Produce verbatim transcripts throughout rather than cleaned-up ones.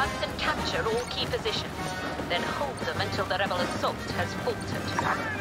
Advance and capture all key positions. Then hold them until the rebel assault has faltered.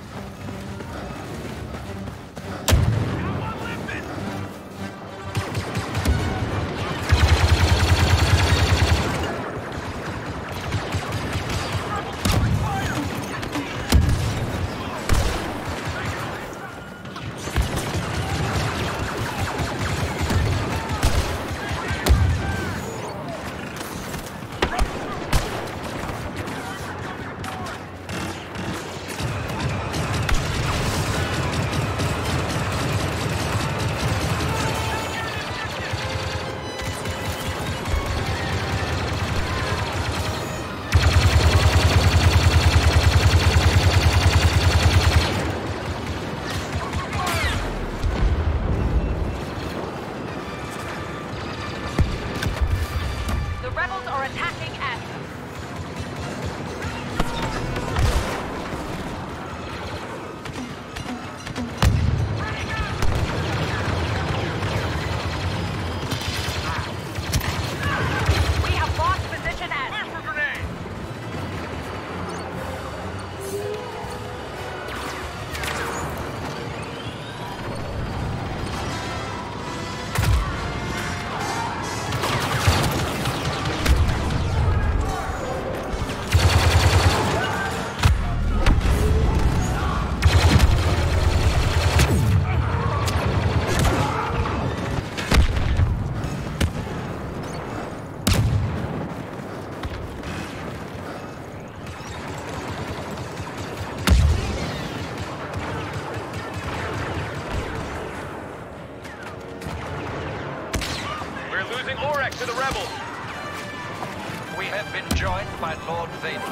To the rebels. We have been joined by Lord Vader.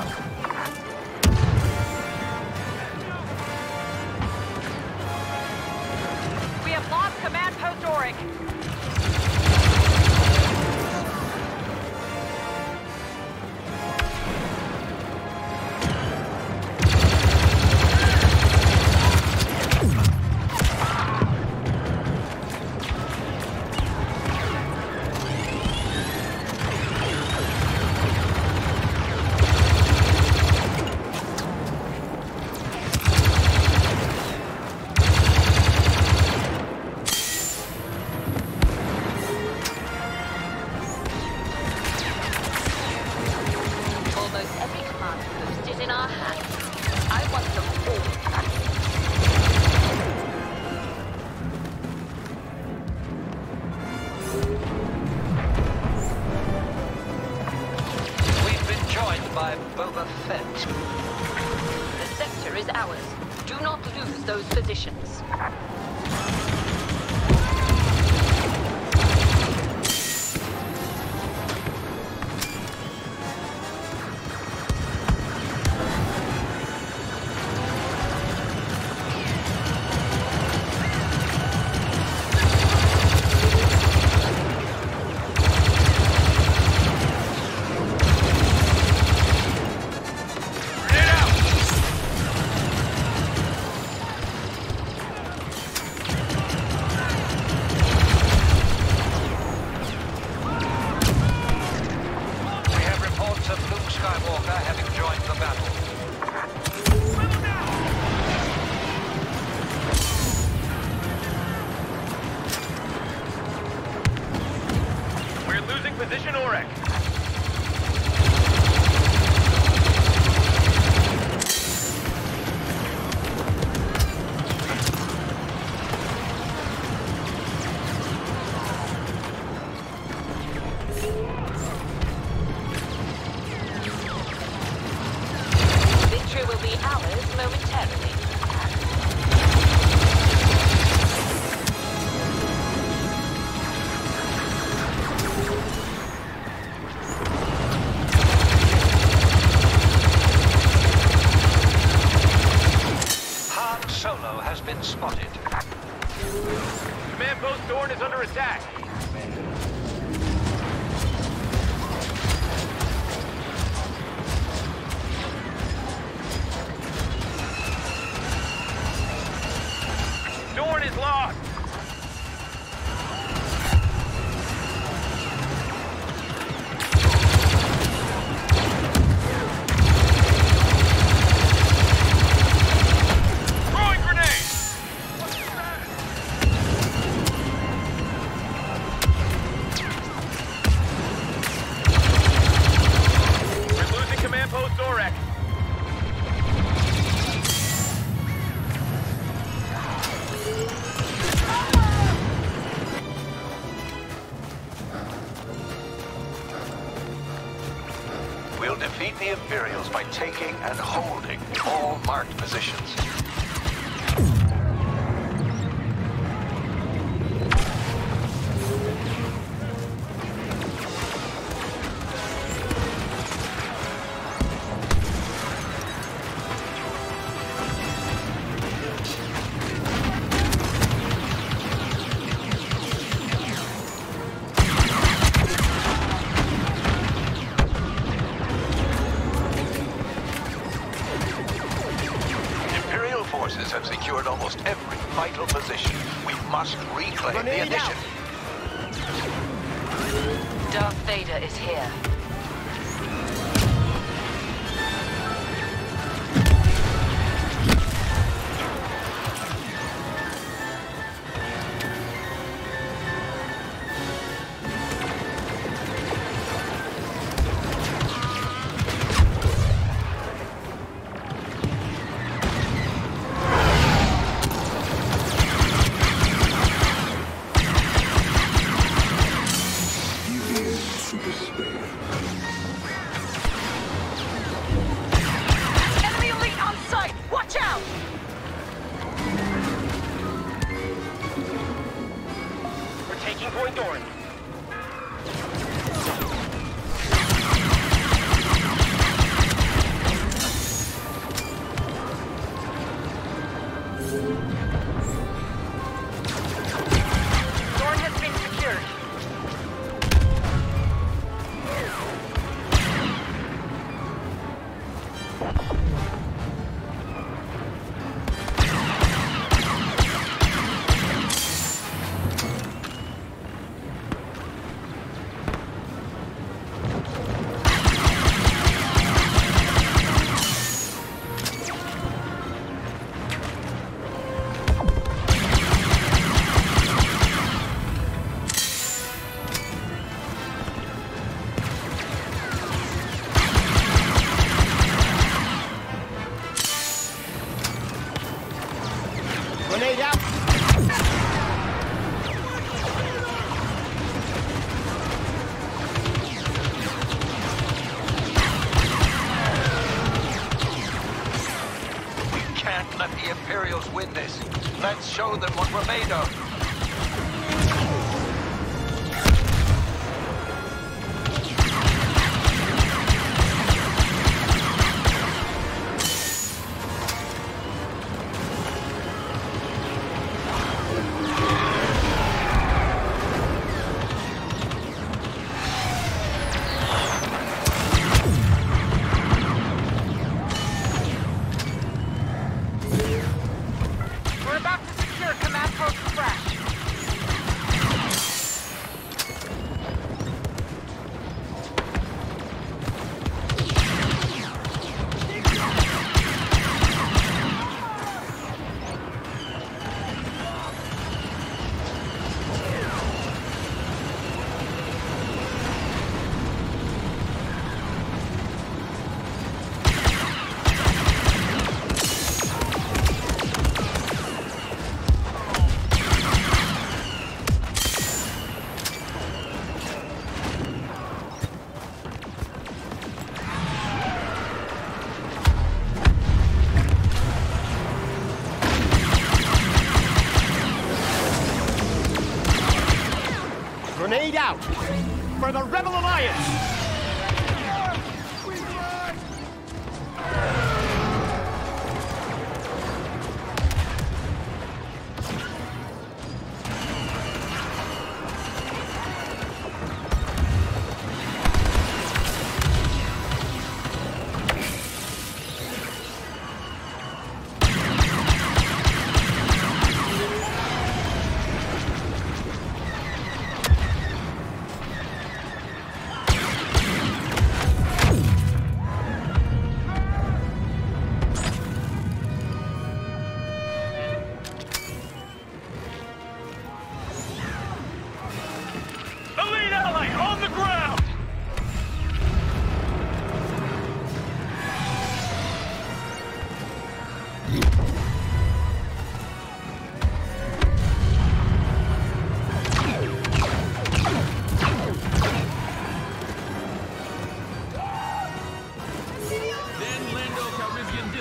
We have lost command post Auric. The sector is ours. Do not lose those positions. Position Auric. Victory will be ours momentarily. Solo has been spotted. Command post Dorn is under attack. Dorn is lost. We'll defeat the Imperials by taking and holding all marked positions. Have secured almost every vital position. We must reclaim the initiative. Darth Vader is here. Enemy elite on site! Watch out! We're taking Point Doran. Doran has been secured. Grenade out! We can't let the Imperials win this. Let's show them what we're made of. We're about to secure command post fresh. Grenade out! For the Rebel Alliance!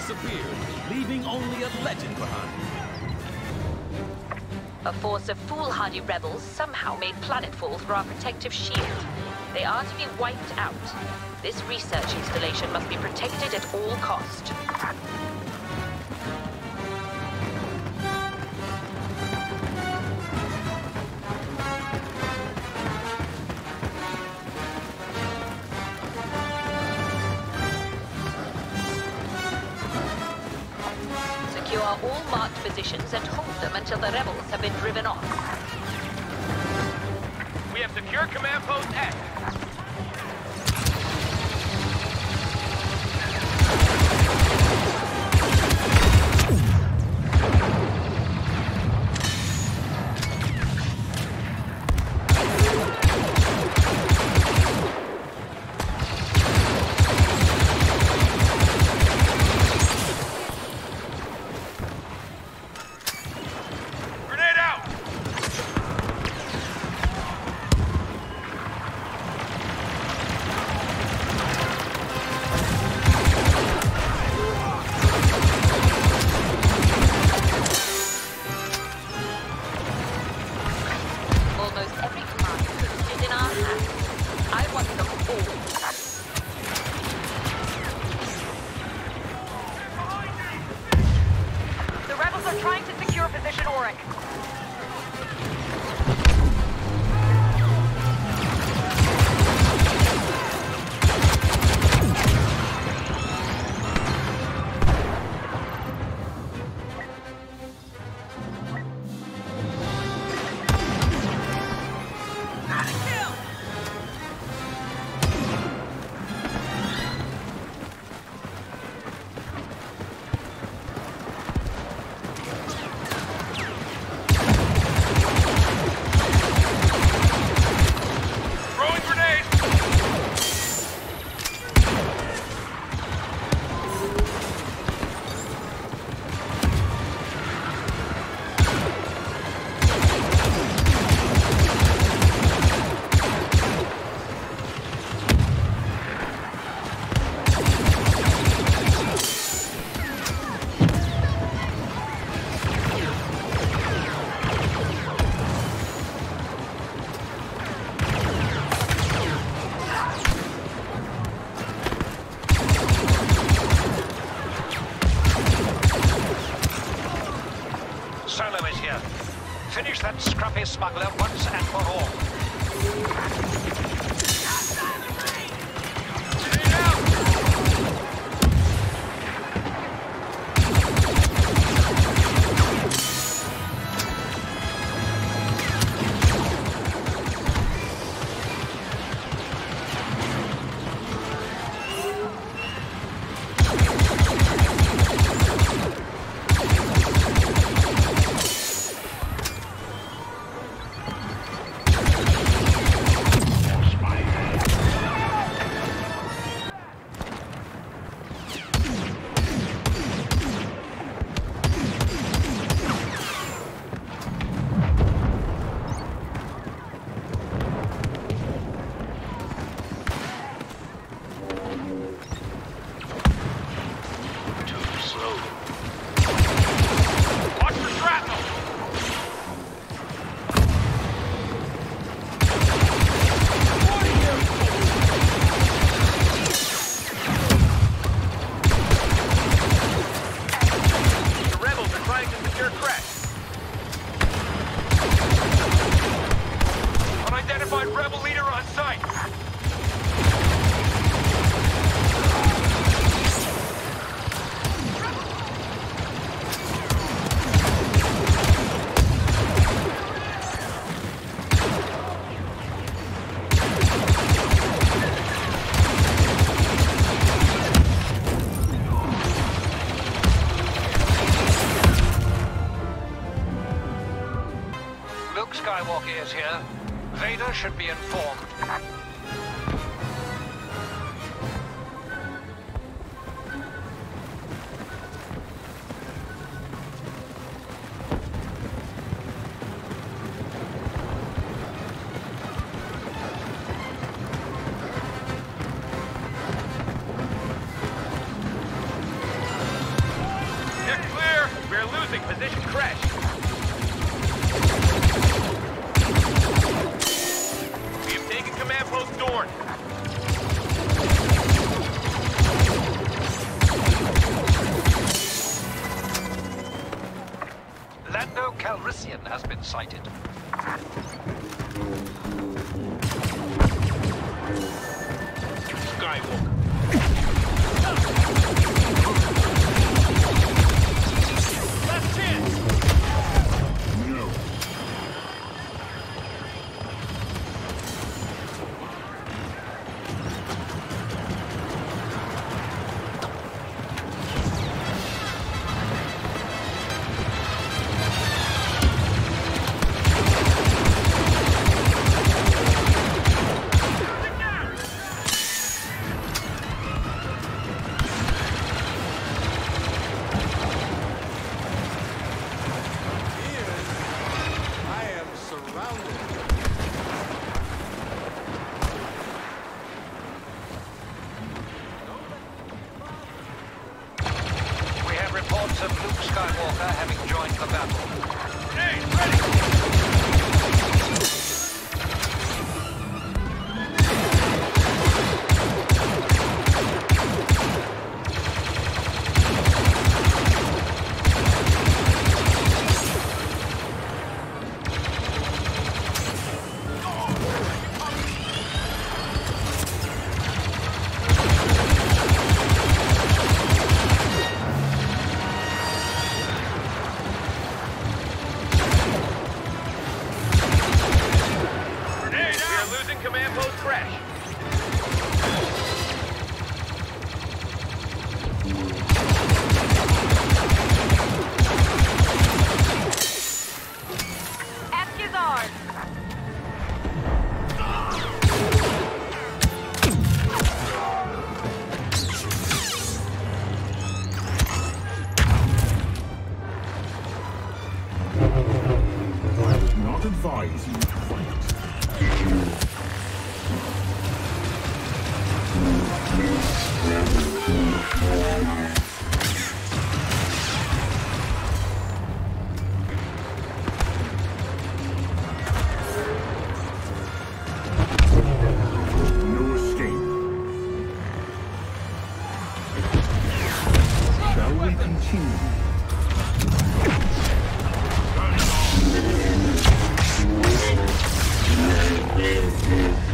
disappeared, leaving only a legend behind. A force of foolhardy rebels somehow made planetfall through our protective shield. They are to be wiped out. This research installation must be protected at all cost. Secure all marked positions and hold them until the rebels have been driven off. We have secure command post X. Finish that scruffy smuggler once and for all. Skywalker is here. Vader should be informed. position crash. We have taken command post Dorn. Lando Calrissian has been sighted. Skywalker. Last chance. No. Reports of Luke Skywalker having joined the battle. Hey, ready! Command post crash. Ask is ours. Not advised. No escape. Shall we continue? Yeah.